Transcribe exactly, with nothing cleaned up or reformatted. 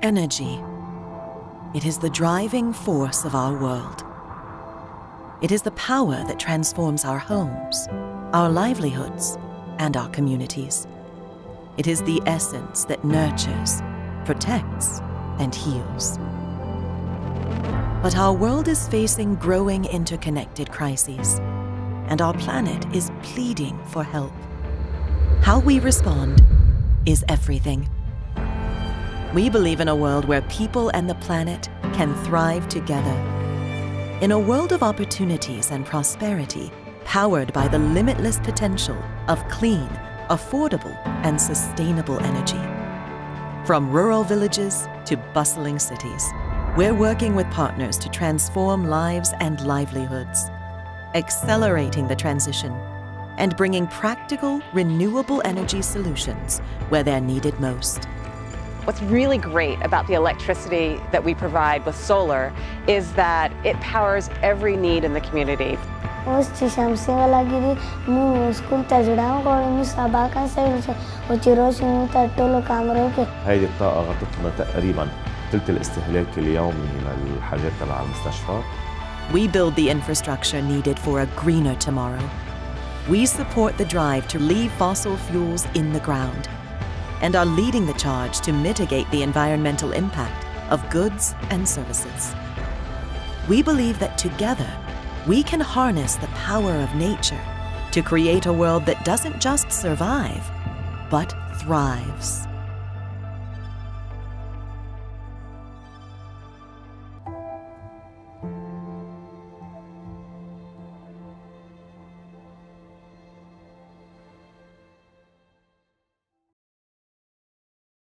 Energy. It is the driving force of our world. It is the power that transforms our homes, our livelihoods, and our communities. It is the essence that nurtures, protects, and heals. But our world is facing growing interconnected crises, and our planet is pleading for help. How we respond is everything. We believe in a world where people and the planet can thrive together. In a world of opportunities and prosperity, powered by the limitless potential of clean, affordable, and sustainable energy. From rural villages to bustling cities, we're working with partners to transform lives and livelihoods, accelerating the transition and bringing practical, renewable energy solutions where they're needed most. What's really great about the electricity that we provide with solar is that it powers every need in the community. هذه الطاقة غطتنا تقريباً ثلث الاستهلاك اليومي للحاجات تبع المستشفى. We build the infrastructure needed for a greener tomorrow. We support the drive to leave fossil fuels in the ground and are leading the charge to mitigate the environmental impact of goods and services. We believe that together, we can harness the power of nature to create a world that doesn't just survive, but thrives.